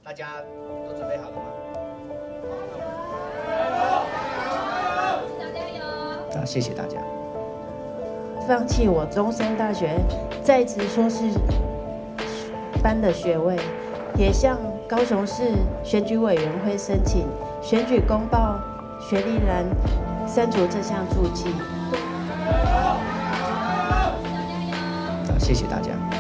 大家都准备好了吗？好，谢谢大家。 放弃我中山大学在职硕士班的学位，也向高雄市选举委员会申请选举公报学历栏删除这项注记。 好，谢谢大家。